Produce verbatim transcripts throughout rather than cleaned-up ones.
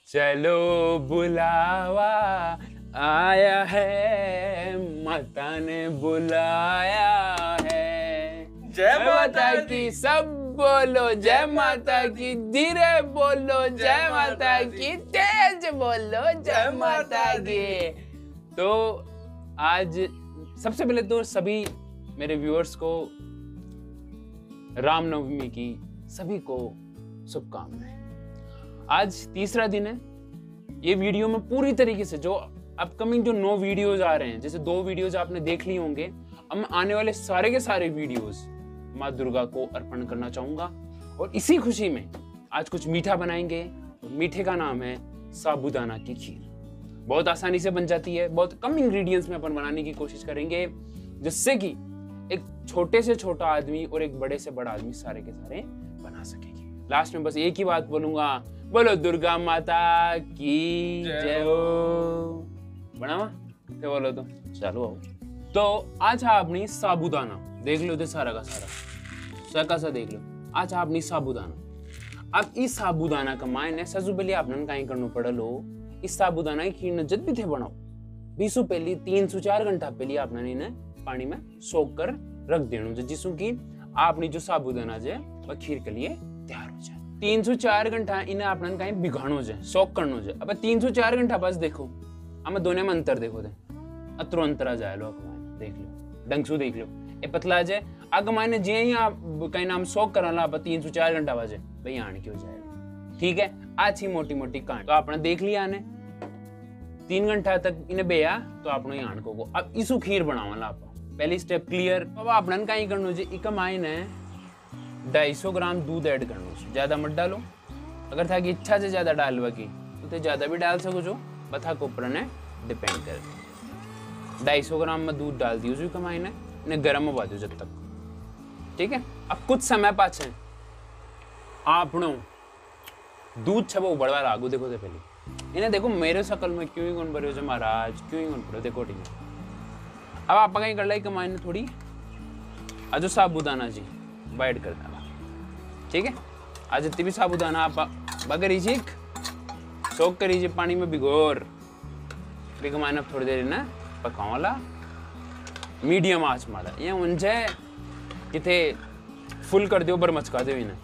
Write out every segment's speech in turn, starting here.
चलो बुलावा आया है, माता ने बुलाया है। जय माता की सब बोलो, जय माता की धीरे बोलो, जय माता की तेज बोलो, जय माता की। तो आज सबसे पहले तो सभी मेरे व्यूअर्स को रामनवमी की सभी को शुभकामनाएं। आज तीसरा दिन है। ये वीडियो में पूरी तरीके से जो अपकमिंग जो नौ वीडियोज आ रहे हैं, जैसे दो वीडियोज आपने देख ली होंगे, अब मैं आने वाले सारे के सारे वीडियोज माँ दुर्गा को अर्पण करना चाहूंगा। और इसी खुशी में आज कुछ मीठा बनाएंगे। मीठे का नाम है साबूदाना की खीर। बहुत आसानी से बन जाती है, बहुत कम इंग्रेडिएंट्स में अपन बनाने की कोशिश करेंगे, जिससे कि एक छोटे से छोटा आदमी और एक बड़े से बड़ा आदमी सारे के सारे बना सकेंगे। लास्ट में बस एक ही बात बोलूंगा, बोलो दुर्गा माता की जय हो। बनावा क्या बोलो तो चलो आओ। तो आज आपने साबूदाना देख लो, सारा का सारा सका सा देख लो। आज आपने साबूदाना, अब इस साबूदाना का मायने सजू पहले आपने कहीं करना पड़ा लो। इस साबूदाना की खीर जब भी थे बनाओ, बीसो पहली तीन सौ चार घंटा पहले आपने इन्हें पानी में सोख कर रख देना, जिससे कि आपने जो साबूदाना जो वह खीर के लिए तैयार हो जाए। तीन सौ चार घंटा इन्हें आपने कहीं भिगानो जाए, सोख करनो जाए। अब तीन सौ चार घंटा बस देखो, हमें दोनों में अंतर देखो दे, अतरो अंतरा जाए लो, देख लो डंगसू देख लो। ये पतला जाए अग मायने जे ही आप कहीं नाम सोख करा ला तीन सौ चार घंटा बाजे भाई आने क्यों जाएगा। ठीक है, आज ही मोटी मोटी कहानी तो आपने देख लिया ने तीन घंटा तक इन्हें बेया, तो आपने आण को अब इसु खीर बनावा आप। पहली स्टेप क्लियर। अब आपने कहीं करनो जी, इका मायने ढाई सौ ग्राम दूध ऐड करना, ज्यादा मत डालो। अगर था कि इच्छा से ज्यादा डालवा की तो ज्यादा भी डाल सको, जो बथा को ऊपर ने डिपेंड कर। ढाई सौ ग्राम में दूध डाल दी उसी कमाई ने इन्हें गर्म होवा दो जब तक। ठीक है, अब कुछ समय पाछे आपनो दूध छबो उबलवा लागू। देखो दे पहले इन्हें देखो मेरे शकल में क्यों ही कौन भरे हो महाराज, क्यों ही कौन भरे देखो। ठीक है, अब आप कहीं कर लाई कमाई ने थोड़ी अजो साबूदाना जी बाइट कर देना। ठीक है, आज जितनी भी साबूदाना आप बगर चीख सोख करीजिए पानी में भिगोर कमाना थोड़ी देर ना पकाओ वाला मीडियम आंच मारा, ये उनसे किथे फुल कर दो बर मचका दो इन्हें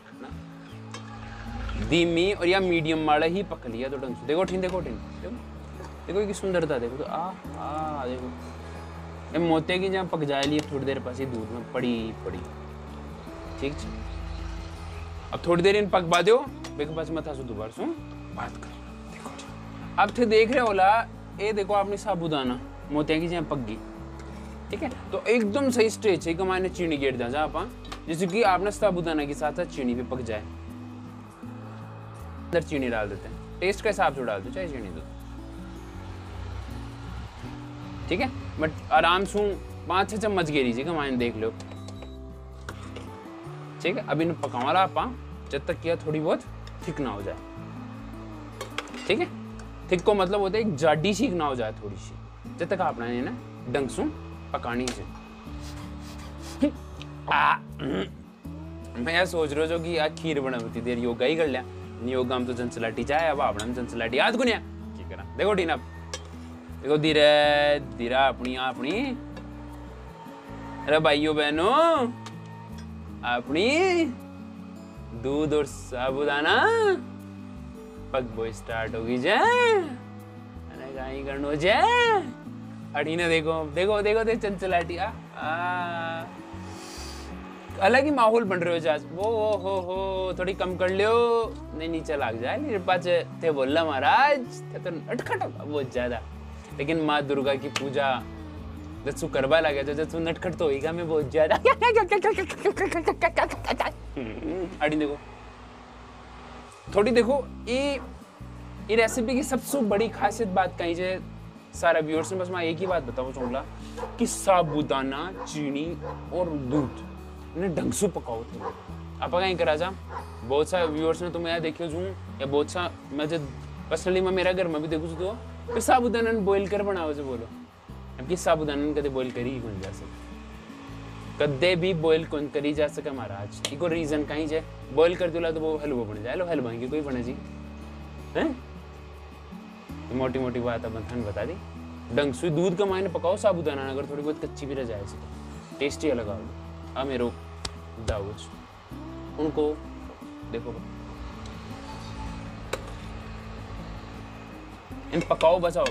धीमी और या मीडियम माड़ा ही पक लिया तो ढंग से। देखो ठीक, देखो ठीक, देखो देखो की सुंदरता देखो तो आ आ देखो ये मोते की जहाँ पक जाए लिए थोड़ी देर पास ही दूध में पड़ी पड़ी। ठीक है, अब थोड़ी देर इन पक बा दो बेके पास मथा सु दोबारा सु बात कर। देखो अब थे देख रहे होला, ये देखो आपने साबूदाना मोतिया की जहाँ पक गई। ठीक है, तो एकदम सही स्टेज है कि चीनी गेट जा जा आप, जैसे कि आपने साबूदाना के साथ साथ चीनी भी पक जाए। अंदर चीनी डाल देते हैं, टेस्ट के हिसाब से डाल दो चाहे चीनी दो। ठीक है, बट आराम से पाँच छह चम्मच गे लीजिए कमाइन देख लो। ठीक है, अब इन्हें पकावा ला आप जब तक किया थोड़ी बहुत थिक ना हो जाए। ठीक है, थिक को मतलब होता है एक जाडी सी ना हो जाए थोड़ी सी, जब तक आपने इन्हें ढंग से पकानी से। मैं सोच रहा हूँ कि यार खीर बना होती देर योगा ही कर लिया, योगा में तो जनसलाटी चाहे अब आपने जनसलाटी याद को नहीं की करा। देखो टीना देखो धीरे धीरे अपनी अपनी अरे भाइयों बहनों अपनी दूध और साबूदाना पक बो स्टार्ट होगी जे अरे गाई करनो जे अड़ी ने देखो देखो देखो दे चंचलाटी आ अलग ही माहौल बन रहे हो जाज वो हो हो थोड़ी कम कर लियो नहीं नीचे लाग जाए मेरे पास थे बोलना महाराज थे तो नटखट बहुत ज्यादा। लेकिन माँ दुर्गा की पूजा जब करवा लगे तो जब नटखट तो होगा मैं बहुत ज्यादा। अड़ी देखो थोड़ी देखो ये ये रेसिपी की सबसे बड़ी खासियत बात कही जाए सारा व्यूअर्स ने, बस मैं एक ही बात बताऊं चाहूँगा कि साबूदाना चीनी और दूध इन्हें ढंग से पकाओ थे आप कहीं करा जा। बहुत सा व्यूअर्स ने तुम्हें देखियो जूँ या बहुत सा मैं जब पर्सनली मैं मेरा घर में भी देखूँ तो फिर साबूदाना बॉइल कर बनाओ जो बोलो अब कि साबूदाना कदे बॉइल करी कौन जा सके, कदे भी बॉइल कौन करी जा सके महाराज। इको रीजन कहीं जाए बॉइल कर दिला तो वो हलवा बन जाए। लो हलवा की कोई बने जी हैं मोटी मोटी बात अपन थान बता दी। डंग सुई दूध का मायने पकाओ साबूदाना, अगर थोड़ी बहुत कच्ची भी रह जाए तो टेस्टी अलग आओ। अब मेरो दाऊज उनको देखो इन पकाओ बचाओ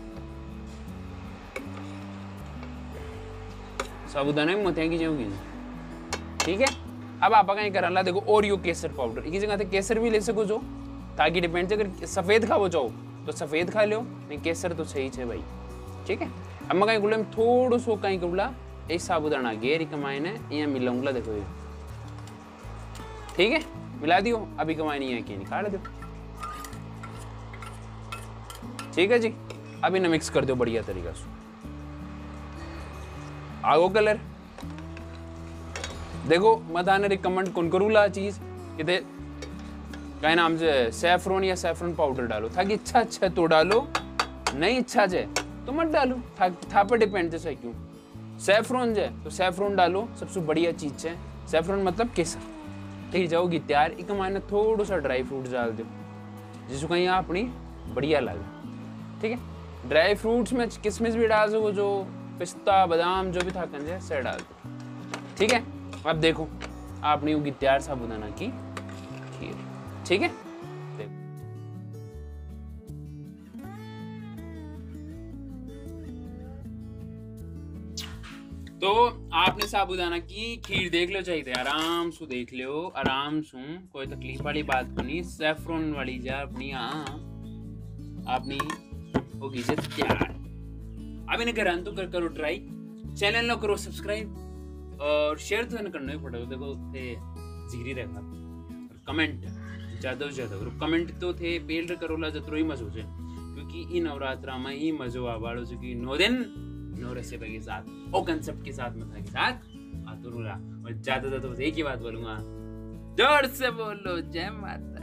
साबूदाना में मोतिया की जाऊंगी। ठीक है, अब आप कहीं कर ला देखो ओरियो केसर पाउडर एक जगह केसर भी ले सको जो, ताकि डिपेंड अगर सफेद खाओ चाहो तो सफेद खा लो, नहीं केसर तो सही है भाई। ठीक है, अब मैं कहीं गुला में थोड़ा सो कहीं गुला एक साबूदाना गेर कमायने यहाँ मिलाऊंगा देखो ये। ठीक है, मिला दियो, अभी कमायनी है कि निकाल दो। ठीक है जी, अब इन्हें मिक्स कर दो बढ़िया तरीका से। आगो कलर देखो मत आने रिकमेंड कौन करूँ ला चीज कि क्या नाम से सैफरन या सैफरन पाउडर डालो, ताकि इच्छा अच्छा तो डालो, नहीं इच्छा है तो मत डालो, था, था पर डिपेंड जैसा क्यों। सैफरन है तो सैफरन डालो, सबसे बढ़िया चीज है सैफरन मतलब केसर। ठीक जाओगी तैयार, एक मायने थोड़ा सा ड्राई फ्रूट डाल दो जिसको कहीं अपनी बढ़िया लगे। ठीक है, ड्राई फ्रूट्स में किशमिश भी डाल सको, जो पिस्ता बादाम जो भी था कंजे से डाल दो। ठीक है, अब देखो आपने होगी तैयार साबूदाना की खीर। ठीक है, देखो तो आपने साबूदाना की खीर देख लो चाहिए, आराम से देख लो, आराम से, कोई तकलीफ वाली बात को नहीं। सैफरन वाली जा अपनी हाँ आपनी होगी जे तैयार। अब इन्हें करा तो कर करो ट्राई, चैनल नो करो सब्सक्राइब और शेयर तो ना करना ही पड़ेगा। देखो थे जीरी रहना और कमेंट ज़्यादा से ज़्यादा करो, कमेंट तो थे पेल करो ला जतरो ही मजो से, क्योंकि इन नवरात्रा में ही मजो आवाड़ो से कि नौ दिन नौ रेसिपी के साथ और कंसेप्ट के साथ मथा के साथ आतुरुला। और ज़्यादा तो बस एक ही बात बोलूँगा, जोर से बोलो जय माता।